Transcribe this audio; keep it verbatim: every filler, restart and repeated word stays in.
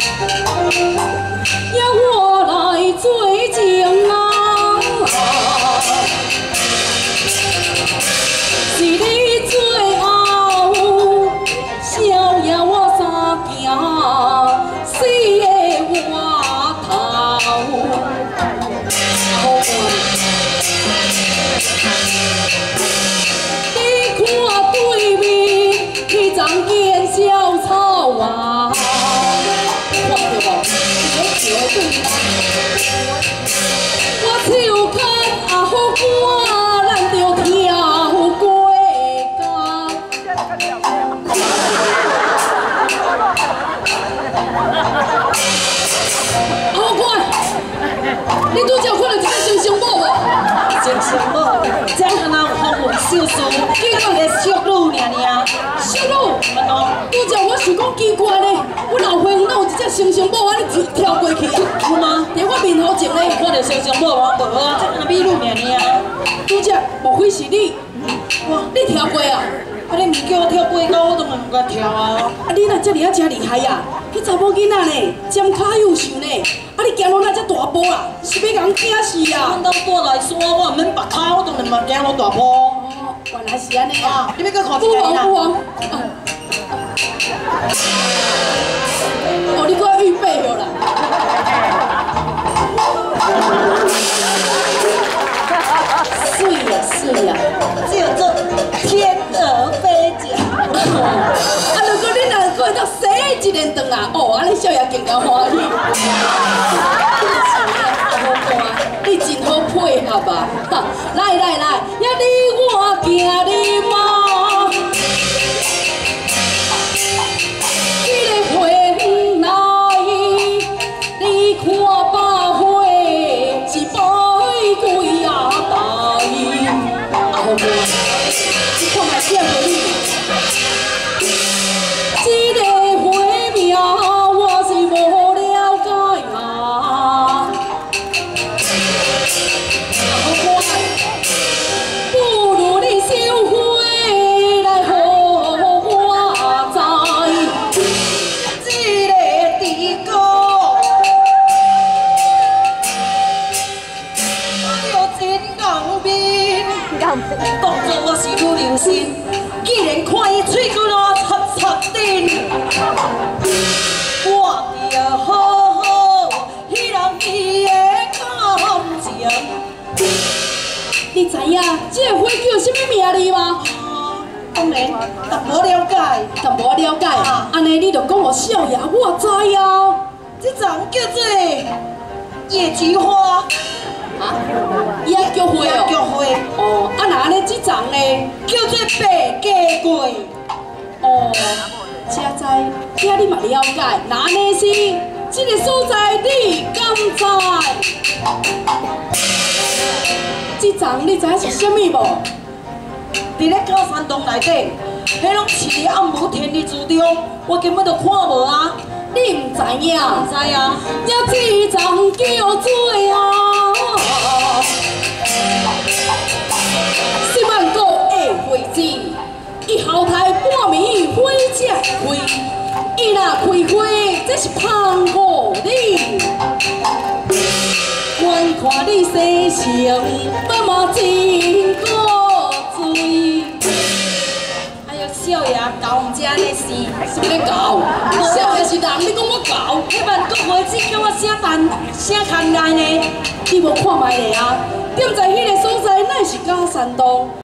要我来做情啊！是你最后逍遥我三行死的外头。你看对面迄丛见小草啊！ 我手牵阿好歌，咱着跳过江。阿好歌，你拄则看到一个星星宝无？星星宝，这样哪有风云少妇？结果一个淑女尔尔。淑女，拄则我想讲奇怪呢，阮后花园哪有一只星星宝，安尼跳过去啊？有吗？伫我面头前咧，看到星星宝无？无啊，这若美女尔尔。拄则莫非是你？哇，你跳过啊？啊，你毋是叫我跳过高，我当然毋敢跳啊。啊，你若遮尔啊，遮厉害啊！迄查某囡仔呢，尖卡优秀呢。啊，你行路哪遮大步啦？是要甲人惊死啊！阮兜住来山，我毋免拔骹，我当然嘛行路大步。哦，原来是安尼啊！你要搁看一个啦？不王，不王。哦，你搁预备好啦。 水呀水呀，叫做天鹅飞翔。啊，如果你若过到洗一连顿啦，哦，安尼少爷更加欢喜。好看，你真好配合啊！哈，来来来，也你我行你嘛。这个花园内，你看百花一百几啊大。 你看卖写过你，这个花名我是无了解啊。好看，不如你收花来予我知，这个地沟。 当作我是女流星，既然看伊嘴骨啊擦擦顶，我着好好彼人伊的感情。你知影这个花叫什么名字吗？当然，但无了解，但无了解，安尼你就讲我少爷，我知啊。这种叫做野菊花。 啊，野菊花哦，菊花哦，啊那安尼这丛呢，叫做白鸡桂。哦，这知，这你嘛了解，那安尼是这个所在你敢知？这丛你知影是啥物无？伫咧高山洞内底，迄拢饲伫暗无天日之中，我根本就看无啊。你唔知影？唔知啊，也这丛叫做啊。 四万个的花枝，伊后台半暝花才开，伊若开花，这是芳五你。我看你生性，妈妈真古锥。哎呦，少爷教唔知安尼是，是要教？少爷是人，你讲我教？迄万个花枝叫我写单写刊来呢？你无看卖咧啊？点在迄个所在，乃是假山洞。